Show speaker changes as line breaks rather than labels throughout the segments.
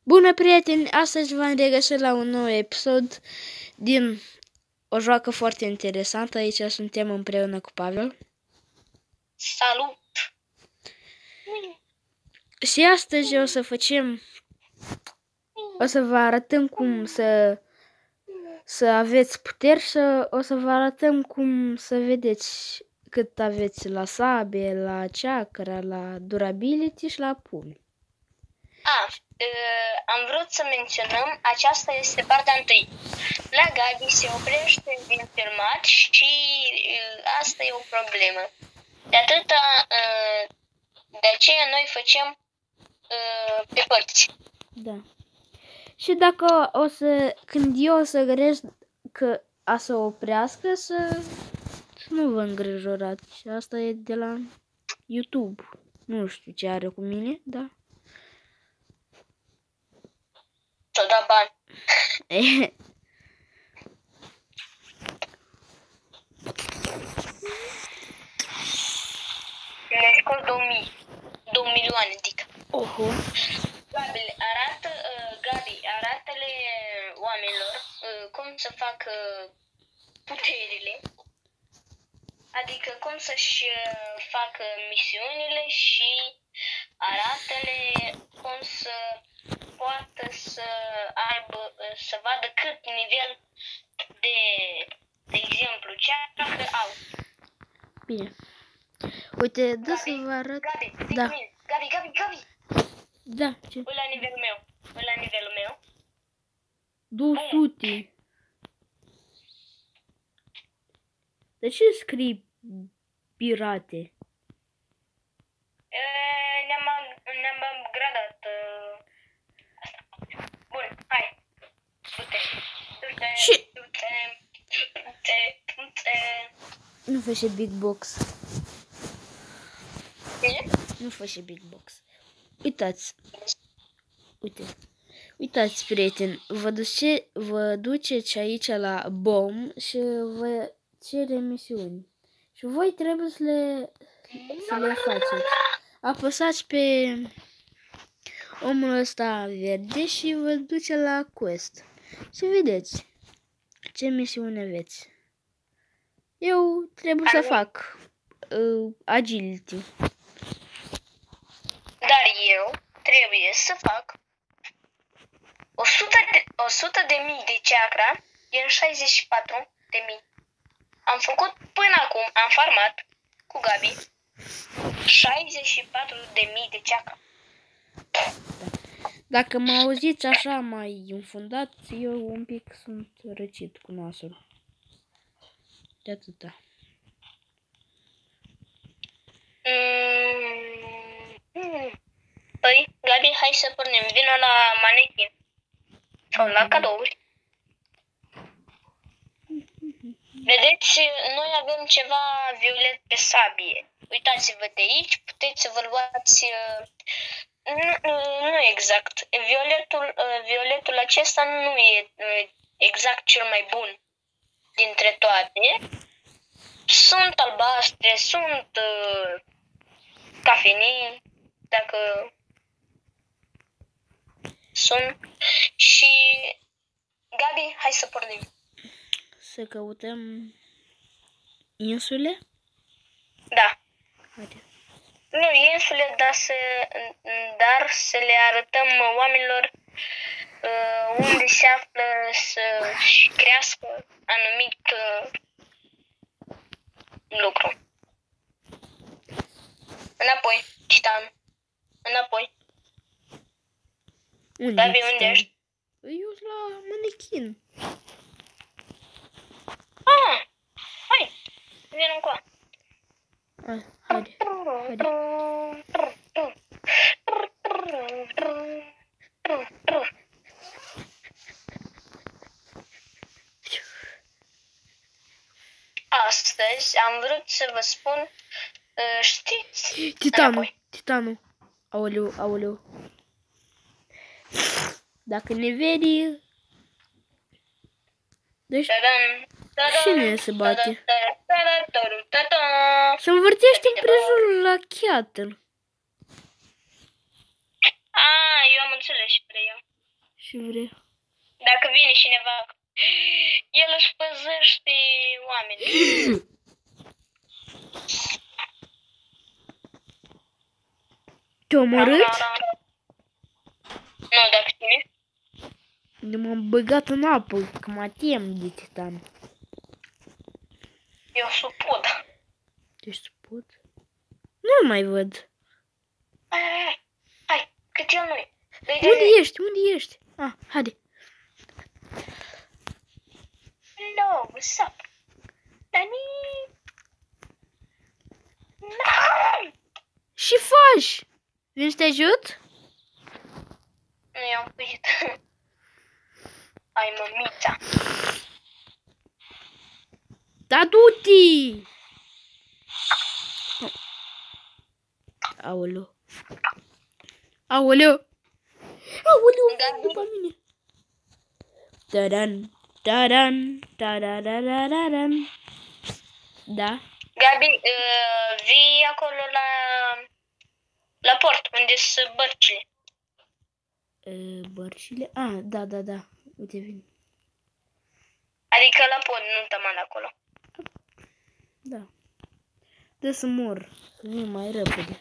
Bună, prieteni! Astăzi v-am regăsit la un nou episod din o joacă foarte interesantă. Aici suntem împreună cu Pavel.
Salut!
Și astăzi o să vă arătăm cum să aveți puteri și o să vă arătăm cum să vedeți cât aveți la sabie, la chakra, la durability și la pumi.
Am vrut să menționăm, aceasta este partea întâi. La Gabi se oprește din filmat și asta e o problemă. De aceea noi facem pe părți.
Da. Și dacă când eu o să găresc că a să oprească, să nu vă îngrijorați. Asta e de la YouTube. Nu știu ce are cu mine, da.
Ți-o da bani. Ne scol 2 milioane, adică.
Oho.
Gabi, arată-le oamenilor cum să facă puterile, adică cum să-și facă misiunile și arată-le cum să poată să vadă cât nivel de exemplu, chakra au.
Bine. Uite, dă să vă arăt.
Gabi,
Da.
Gabi.
Da, ce?
Ui la nivelul meu.
200. De ce scrii pirate?
Ne-am upgradat asta. Bun, hai. Du-te.
Și nu fă și big box. Nu fă și big box. Uitați. Uitați, prieteni, vă duceți aici la BOM și vă cere misiuni. Și voi trebuie să le faceți. Apăsați pe omul ăsta verde și vă duce la quest. Și vedeți ce misiune aveți. Eu trebuie să fac agility.
Dar eu trebuie să fac 100.000 de chakra din 64.000. Am făcut până acum, am farmat cu Gabi 64.000 de chakra.
Dacă mă auziți așa mai înfundat, eu un pic sunt răcit cu nasul. De atâta.
Păi, Gabi, hai să pornim. Vino la manechin. Sau la cadouri. Vedeți, noi avem ceva violet pe sabie. Uitați-vă de aici, puteți să vă luați... Nu exact. Violetul acesta nu e exact cel mai bun dintre toate. Sunt albastre, sunt cafenii, dacă sunt. Și Gabi, hai să pornim.
Să căutăm insule?
Da.
Haide.
Nu insule, dar să le arătăm oamenilor unde se află să-și crească anumit lucru. Înapoi, Titan. Înapoi. Gabi, unde ești?
Eu sunt la manechin.
Hai, vin încoa.
Haide.
Astăzi am vrut să vă spun, știți?
Titanul. Aoleu. Dacă ne vede... Deci... Cine se bate? Se învârtește împrejurul la Cattle.
Eu am înțeles și pre eu.
Și vrea.
Dacă vine cineva, el își păzește oamenii.
Te-a omorât?
Nu, dacă tine.
Eu m-am băgat în apă, că mă tem de titan.
Eu supud.
Ești suput? Nu mai văd.
Hai, cât el nu-i.
Unde ești? Unde ești? Ah, haide.
Hello, what's up? Dani! No!
Și faci? Vin să te ajut?
Nu i-am fugit. Ai mămița.
Da, du-te! Aoleu. Aoleu. Aoleu,
Gabi.
după mine. Tadan, tadan, tadadadadadan. Da?
Gabi, vii acolo la port, unde sunt bărcile.
Bărcile? Ah, da, da, da. Uite, vin.
Adică la pod, nu taman acolo.
Da. Dă să mor. Să vin mai repede.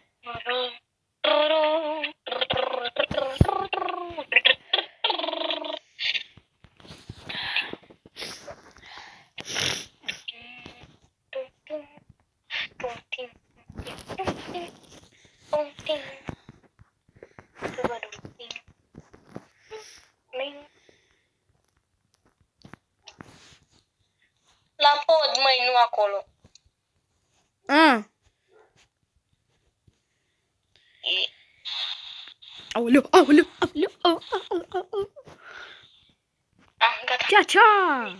La pod, măi, nu acolo.
Ah! Aoleu, aoleu, aoleu, aoleu.
Gata.
Cea, cea!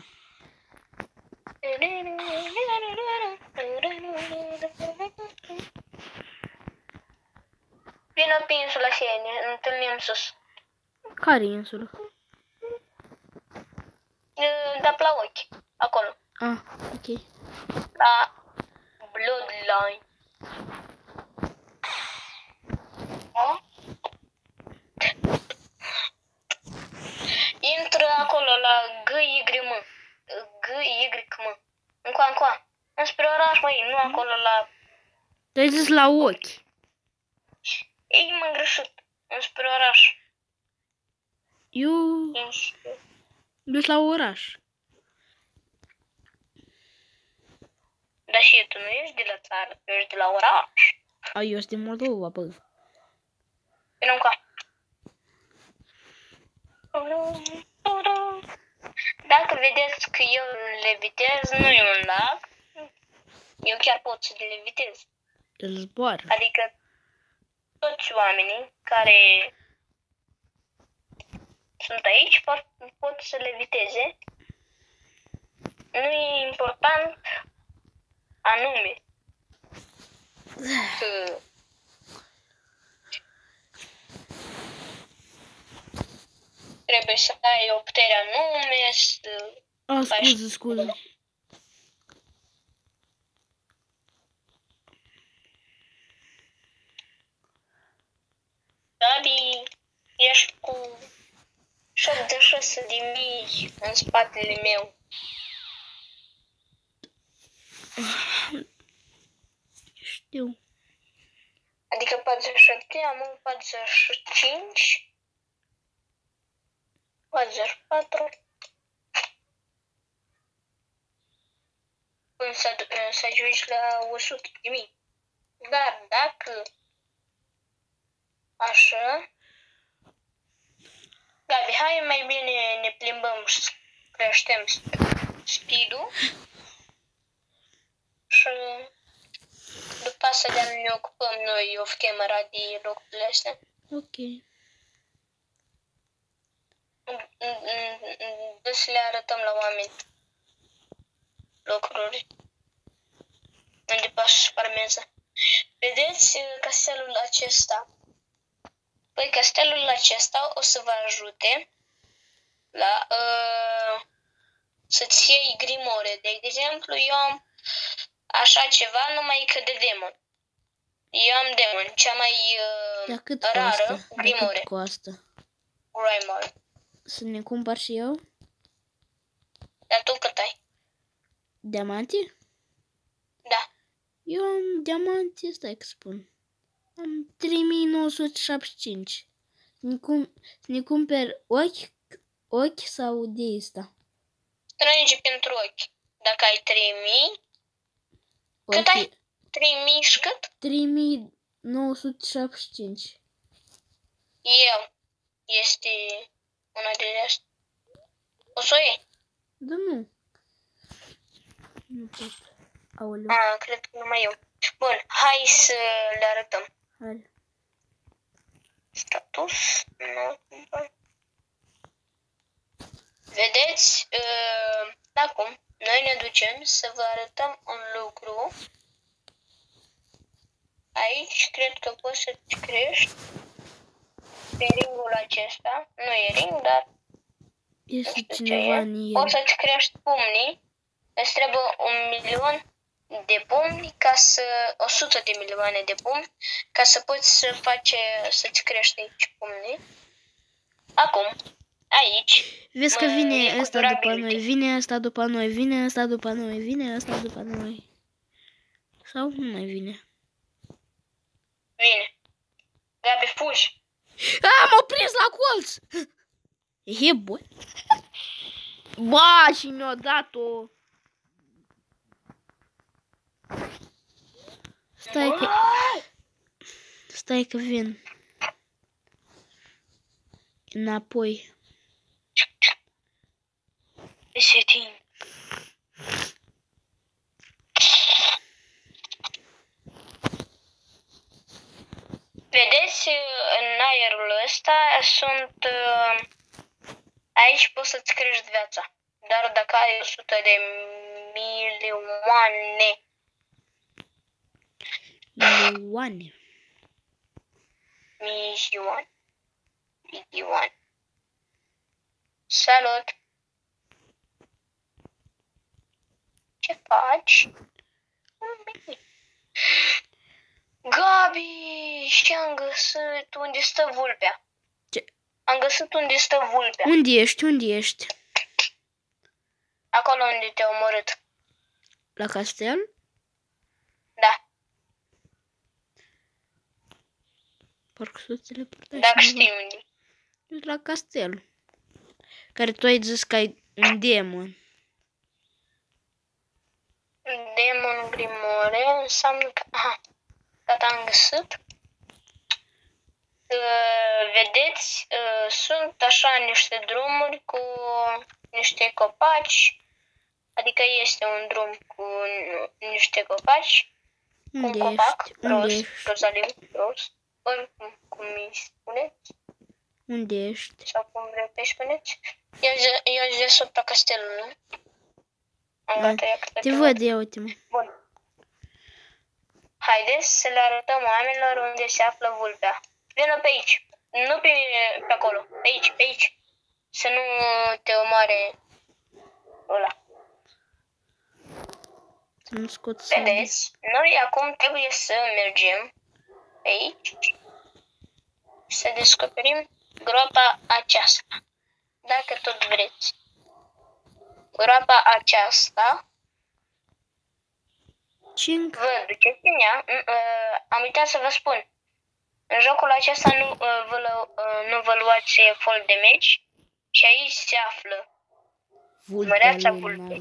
Vină pe insula și ne întâlnim sus.
Care e insulă?
Da, la ochi. Acolo.
Ah, ok.
La Bloodline. Intră acolo la GYM. GYM. Încoa. Înspre oraș, măi, nu acolo la...
Te-ai zis la ochi.
Ei, m-am greșit. Înspre oraș.
Eu... dus la oraș.
Dar și tu nu ești de la țară, tu ești de la oraș.
A, eu sunt din Moldova, bă.
Vino încoa. Dacă vedeți că eu levitez, nu e un lag. Eu chiar pot să levitez.
Îl zboară.
Adică toți oamenii care sunt aici pot să leviteze. Nu e important anume că trebuie să ai o putere anume, să...
Ah, scuze.
Gabi, ești cu 76.000 în spatele meu.
Știu.
Adică 47, am 45, 44. Până să ajungi la 100.000. Dar dacă așa, Gabi, hai mai bine ne plimbăm și creștem speed-ul și după asta ne ocupăm noi off-camera de locurile astea.
Ok.
Să le arătăm la oameni lucruri unde poate să farmeze. Vedeți castelul acesta? Păi castelul acesta o să vă ajute la să-ți iei grimore. De exemplu, eu am așa ceva, numai că de demon. Eu am demon, cea mai rară grimore.
Costă?
Grimer.
Să ne cumpăr și eu?
Dar tu cât ai?
Diamante?
Da.
Eu am diamante, stai că spun. Am 3975. Să ne cumpăr ochi sau de asta?
Strânge pentru ochi. Dacă ai 3000, cât ai? 3000 și cât?
3975.
Eu. Este una de astea. O să o iei?
Da, nu. Nu pot. Aoleu.
Cred că numai eu. Bun, hai să le arătăm.
Hai.
Status. Nu. Vedeți? Acum, noi ne ducem să vă arătăm un lucru. Aici, cred că poți să-ți crești pe ringul acesta. Nu e ring, dar
Este
nu știu
cineva
ce
în
e.
el.
Poți să-ți crești pumnii. Îți trebuie 1.000.000 de pumni ca să... 100 de milioane de pumni ca să poți să-ți crești aici pumnii. Acum, aici...
Vezi că vine ăsta după
durability.
noi, vine ăsta după noi, vine ăsta după noi, vine ăsta după noi. Sau nu mai vine?
Vine. Gabi, fugi.
M-au prins la colț! E bun. Ba, și mi-a dat-o. Stai că vin. Înapoi.
Setting. Vedeți, în aerul ăsta sunt... Aici poți să-ți crești viața. Dar dacă ai 100 de milioane... Milioane. Salut! Ce faci? Gabi, și am găsit unde stă vulpea.
Ce?
Am găsit unde stă vulpea.
Unde ești? Unde ești?
Acolo unde te-a omorât.
La castel?
Da.
Parcă să ți le purtai.
Dacă știi unde.
La castel. Care tu ai zis că ai un demon.
Demon Grimore înseamnă că... Aha. Gata, am găsit. Vedeți, sunt așa niște drumuri cu niște copaci. Adică este un drum cu niște copaci.
Unde
cu un copac
ești? Unde
roz,
ești?
rozaliu, roz. Oricum, cum mi spuneți.
Unde ești?
Sau cum vreți să spuneți. Eu deasupra castelului. Am gata, ia câte
Te văd, ia uite-mă.
Bun. Haideți să le arătăm oamenilor unde se află vulpea. Vină pe aici. Nu pe acolo. Pe aici, pe aici. Să nu te omoare ăla.
Să nu scot sabia.
Vedeți? Noi acum trebuie să mergem pe aici. Să descoperim groapa aceasta. Dacă tot vreți. Groapa aceasta.
Cinc.
Vă duceți în ea. Am uitat să vă spun. În jocul acesta nu vă luați fol de meci. Și aici se află măreața vulpei.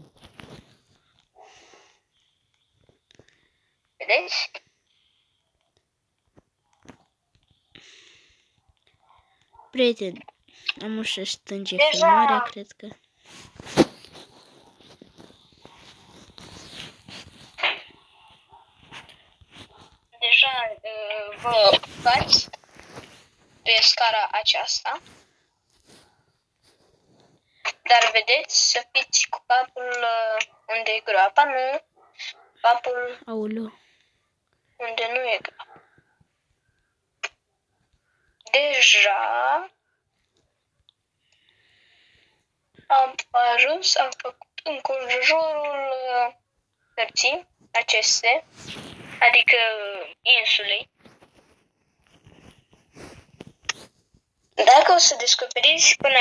Vedeți?
Prieten, am ușa stânge
Deja.
filmarea, cred că.
Deja vă faci pe scara aceasta. Dar vedeți să fiți cu capul unde e groapa, nu capul
Aoleu.
unde nu e groapa. Deja am ajuns, am făcut înconjurul hărții aceste, adică insulei. Dacă o să descoperiți până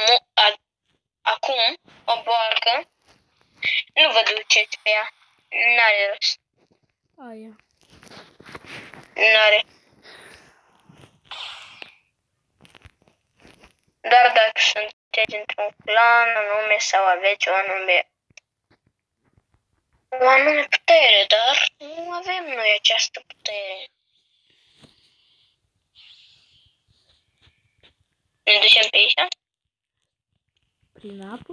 acum o boarcă, nu vă duceți pe ea. N-are rost.
Aia.
N-are. Doar dacă sunteți într-un clan anume sau aveți o anume putere, dar nu avem noi această putere. Ne ducem pe aici?
Prin apă?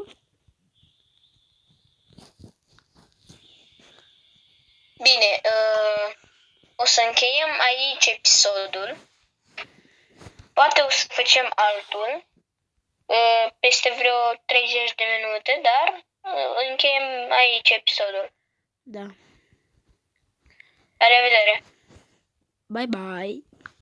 Bine, o să încheiem aici episodul. Poate o să facem altul peste vreo 30 de minute, dar încheiem aici episodul.
Da.
La revedere!
Bye bye.